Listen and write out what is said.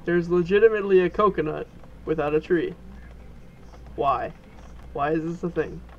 There's legitimately a coconut without a tree. Why? Why is this a thing?